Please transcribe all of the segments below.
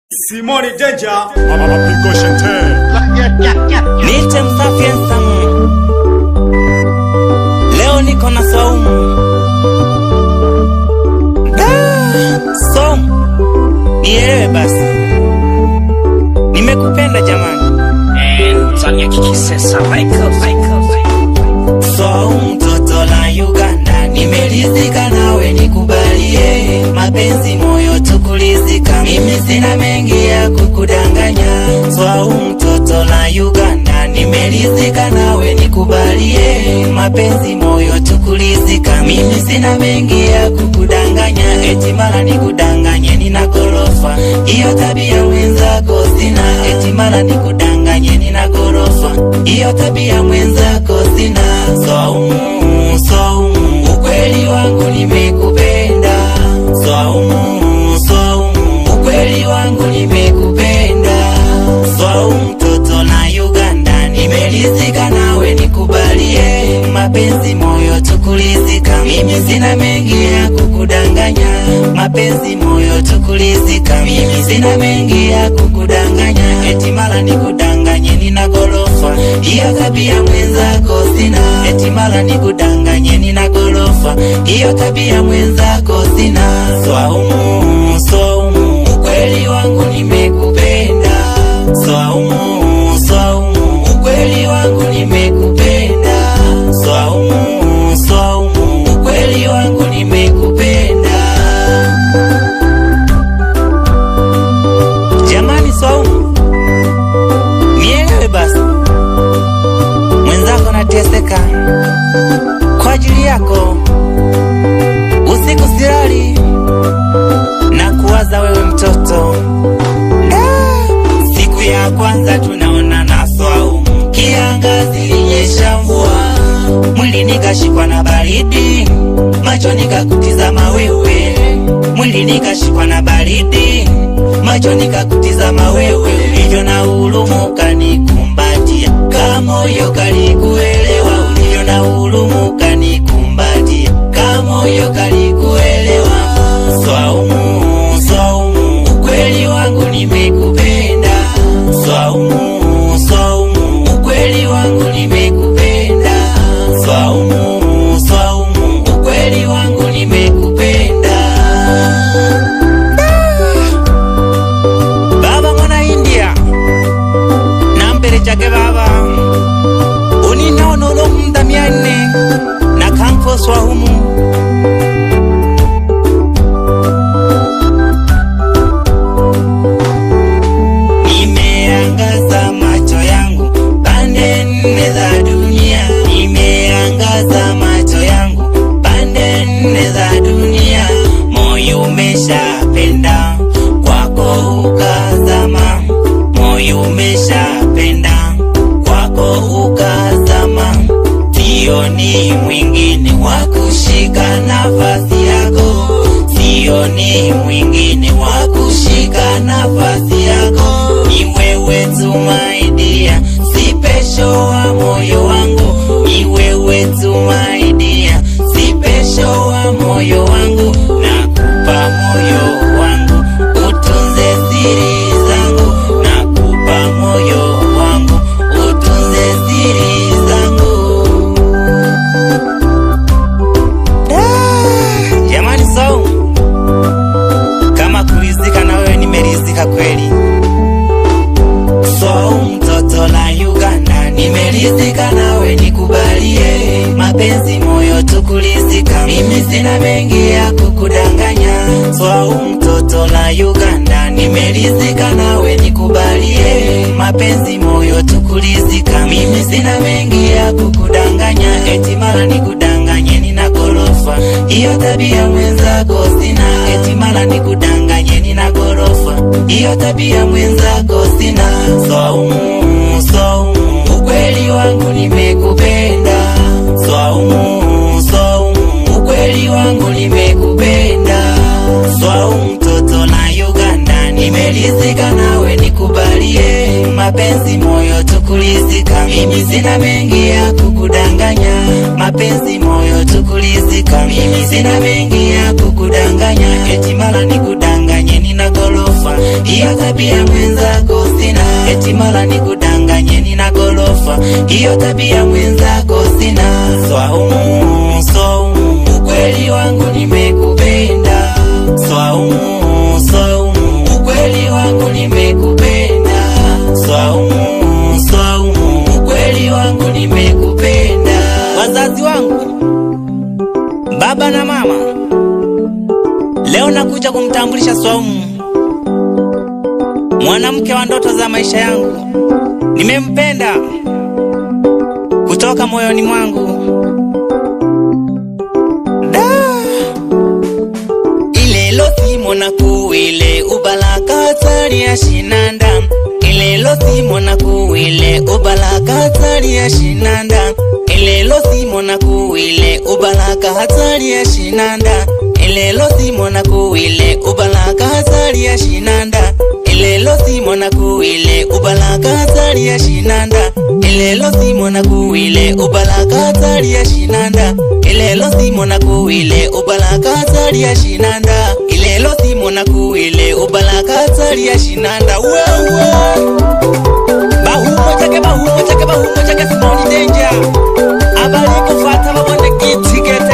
Simoni Danger Mapigo Shente Niite msafi handsome. Leo niko na Saumu. Saumu, nielewe basi, nimekupenda jamani. Tanya kikisesa Michael. Saumu mtoto la Uganda, nimelizika nawe nikubalie. Mapenzi moyo tukulizika, mimi sina mengi ya kukudanganya. Saumu mtoto la Uganda, nimelizika nawe nikubalie. Mapenzi moyo tukulizika, mimi sina mengi ya kukudanganya. Eti mara nikudanganye nina gorofa, hiyo tabia mwenzako sina. Eti mara nikudanganye nina gorofa, hiyo tabia mwenzako sina. Saumu, Saumu, ukweli wangu nimekupenda. Saumu, Saumu, ukweli wangu nimekupenda. Saumu mtoto na Uganda, nimelizika nawe nikubalie. Mapenzi moyo tukulizika, mimi sina mengi ya kukudanganya. Mapenzi moyo tukulizika, mimi sina mengi ya kukudanganya. Eti mara nikudanganye nina gorofa, hiyo tabia mwenzako sina. Eti mara nikudanganye nina gorofa, hiyo tabia mwenzako sina. Saumu, Saumu, ukweli wangu nimekupenda. Saumu, Saumu, ukweli wangu nimekupenda. Saumu, Saumu, ukweli wangu nimekupenda. Jamani Saumu, nielewe basi, mwenzako nateseka kwa ajili yako. Usiku silali na kuwaza wewe mtoto. Siku ya kwanza tunaona na Saumu, kiangazi linyesha mvua. Mwili nikashikwa na baridi, macho nikakutizama wewe. Mwili nikashikwa na baridi, macho nikakutizama wewe. Ulivyo na huruma kanikumbatia, kama moyo kalikuelewa. Ulivyo na huruma kanikumbatia, kama moyo kalikuelewa. Saumu, Saumu, ukweli wangu nimekupenda. Saumu, Saumu, ukweli wangu nimekupenda. Saumu, Saumu, ukweli wangu nimekupenda. Baba mwana India, nampere chake baba uninaono lo mdamiane na kampo swahumu. Nimeangaza macho yangu pande nne za dunia. Nimeangaza macho yangu pande nne za dunia. Moyo umeshapenda kwako ukazama. Moyo umeshapenda kwako ukazama. Sioni mwingine wa kushika nafasi yako. Sioni mwingine wa kushika nafasi yako. Ni wewe tu my dear, si pesho wa moyo wangu. Ni wewe tu my dear, si pesho wa moyo wangu. Nakupa moyo wangu, utunze siri zangu. Nakupa moyo wangu, utunze siri zangu. Jamani Saumu, kama kulizika na wewe nimelizika kweli. Saumu mtoto la Uganda, nimelizika nawe nikubalie. Mapenzi moyo tukulizika, mimi sina mengi ya kukudanganya. Saumu mtoto la Uganda, nimelizika nawe nikubalie. Mapenzi moyo tukulizika, mimi sina mengi ya kukudanganya. Eti mara nikudanganye nina gorofa, hiyo tabia mwenzako sina. Eti mara nikudanganye nina gorofa, hiyo tabia mwenzako sina. Saumu, Saumu, ukweli wangu nimekupenda. Saumu, Saumu, ukweli wangu nimekupenda. Saumu mtoto na Uganda, nimelizika nawe nikubalie. Mapenzi moyo tukulizika, mimi sina mengi ya kukudanganya. Mapenzi moyo tukulizika, mimi sina mengi ya kukudanganya. Eti mara nikudanganye nina gorofa, gorofa. Hiyo tabia mwenzako sina, eti mara nikudanganye nina gorofa. Hiyo tabia mwenzako sina. Swaumu, swaumu, ukweli wangu nimekupenda. Swaumu, swaumu, ukweli wangu nimekupenda. Swaumu, swaumu, ukweli wangu nimekupenda. Wazazi wangu, baba na mama, leo nakuja kumtambulisha Swaumu, mwanamke wa ndoto za maisha yangu. Nimempenda kutoka moyoni mwangu. Ilelo simo na kuile ubalaka tari ya shinanda. Ilelo simo na kuile ubalaka tari ya shinanda. Ilelo simo na kuile ubalaka hatari ya shinanda. Ilelo simo na kuile ubalaka hatari ya shinanda. Ilelo simo na kuile ubalaka hatari ya shinanda. Ilelo simo na kuile ubalaka hatari ya shinanda. Ilelo simo na kuile ubalaka hatari ya shinanda. Ilelo simo na kuile ubalaka hatari ya shinanda. Bahumo chake Simoni Danger. Abali kufata babone kitigete.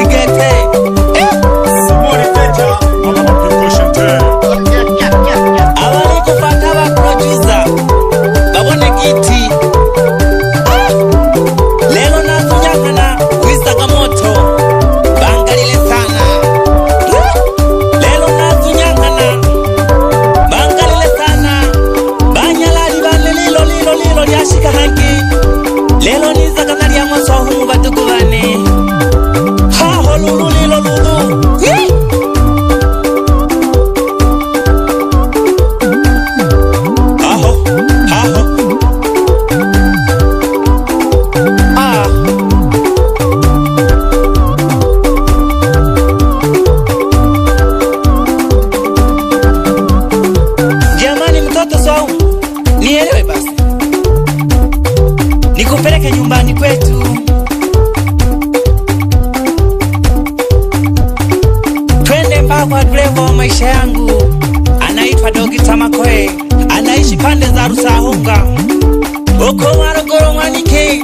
Simoni Danger, Pingo Chantel. Abali kufata ba producer babone kiti. Lelo na tunyakana wisaka moto bangalile sana. Lelo na tunyakana bangalile sana. Banyalali bane lilo lyashika hangi. Lelo niza kanali ya mwaso humu batuku bane. Haho lulu lilo lulu. Haho. Jamani mtoto Swaumu, nielewe basi. Nikupeleke nyumbani kwetu. Twende mpaka kwa driver wa maisha yangu, anaitwa Dogita Makoe. Anaishi pande za Rusahunga, uko Morogoro Mwanike.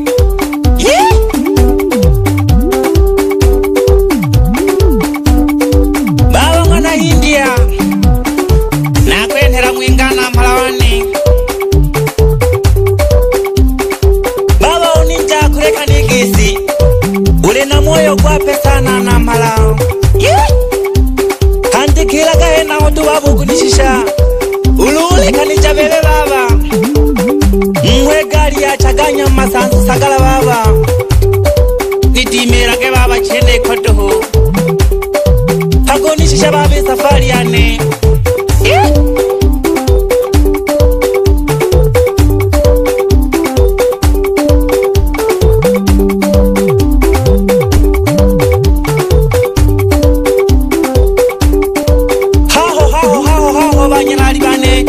Baba mwana India na kwendera mwingana Malawani. Baba uninja kureka nigisi, ule na moyo kwa pesa na malao. Kandi kila kahena hotu babu kunishisha, ulule kanija bebe baba. Mwe gari ya chaganya masanzu sagala baba. Nitimera ke baba chende kotoho, hakunishisha babe safari yane. Haho banyalali bane.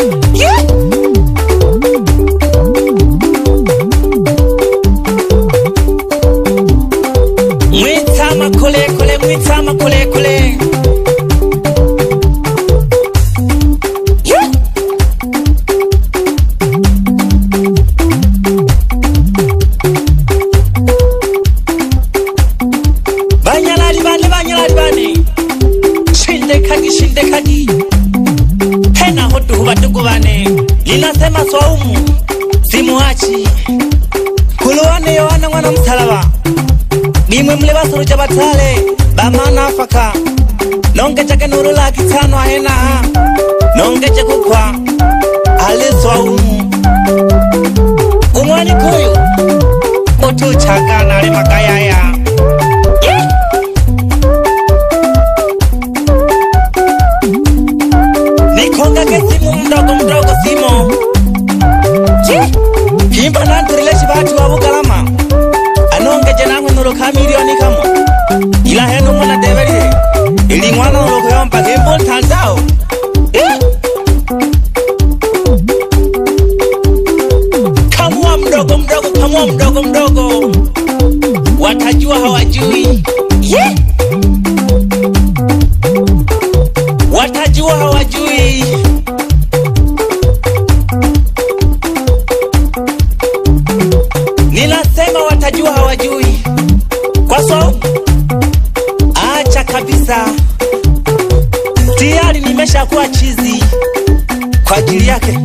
Mwitama kule. Banyalali bane. Shinde kadi. Hena hotu batuku bane. Linasema Swaumu simuachi. Kuluwane Yohana mwana msalaba. Nimwe mleba suruja batale bamana afaka. Nonge chake nuru la kitano ahena. Nonge chake kukwa ale Swaumu. Umwani kuyu otu chaka nale makayaya. Nikonga ke simu mdogo simo. Himba nanturile shibati wabu kalama. Anonge jenangu nuru kamilioni kamo. Ila henu mwana develi. Ili mwana nuru kuyompa kimbo tantao. Kamua mdogo. Watajua hawajui. Watajua hawajui. akili yake.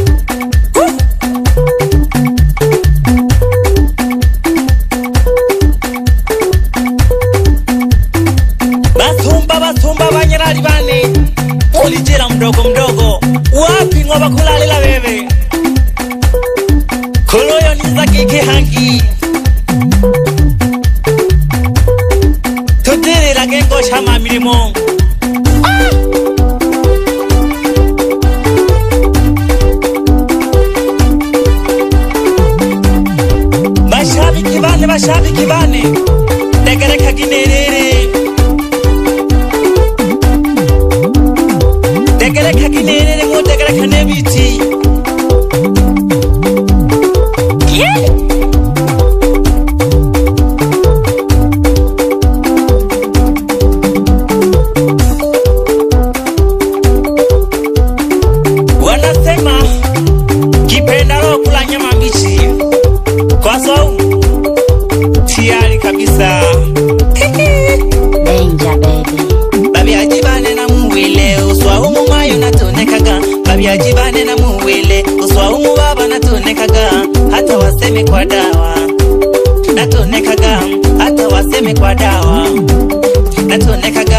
Basumba banyarali bane ulijira mdogo mdogo wapi ngoba kulalila bebe koloyo niza kike hangi tutirira gengo shama milimo bashabiki bane degereka ginerere degereka ginerere ngo degereka nebiti wanasema kipenda roho kula nyama mbichi kwa sababu tiyari kabisa. Danger baby. Babi ajibane na muwile uswa umu mayo natonekaga. Babi ajibane na muwile uswa umu baba natonekaga. Hata waseme kwa dawa natonekaga. Hata waseme kwa dawa natonekaga.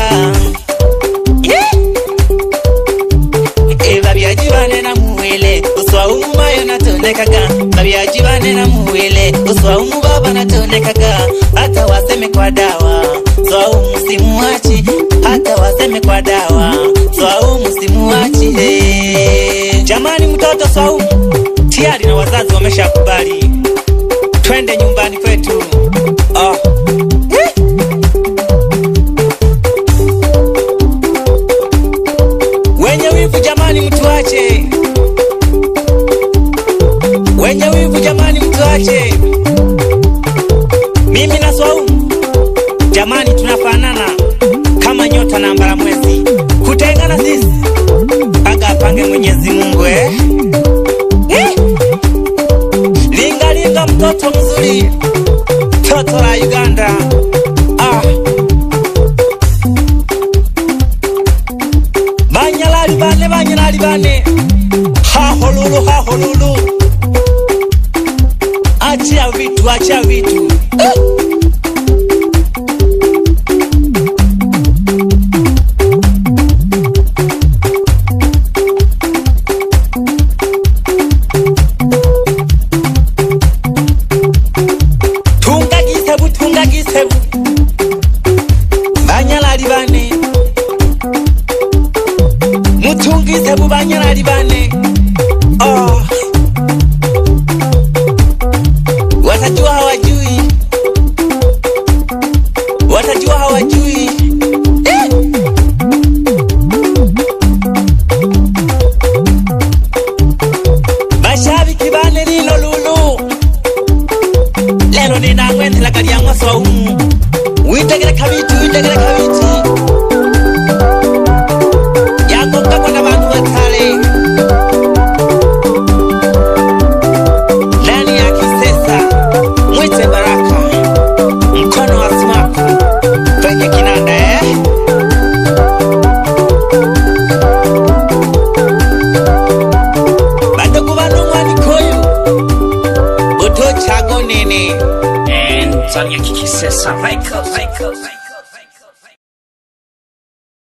Babi ajibane na muwile uswa umu mayo natonekaga. Babi ajibane na muwile uswa umu baba natonekaga. Hata waseme kwa dawa Swaumu simuachi. Hata waseme kwa dawa Swaumu simuachi. Jamani mtoto Swaumu tiyari na wazazi wameshakubali twende nyumbani kwetu. Wenye wivu jamani mtuache. Wenye wivu jamani mtuache. Mimi na Swaumu jamani tunafanana kama nyota na mbara mwezi. Kutengana sisi aga pange Mwenyezi Mungu Linga linga mtoto mzuri, toto la Uganda. Banyalali bane ha holulu achia vitu tunga gisebu banyalali bane mutungisebu banyalali bane watajua hawajui bashabiki bane lino lulu lelo ninangwendela kali ya mwa Swaumu witegereka biti yagonga kwa bantu batale ndani ya Kisesa mwite Baraka mkono wa smaku kwenye kinanda badogo banongwa nikoyo utochago nini Tanya Kikisesa Michael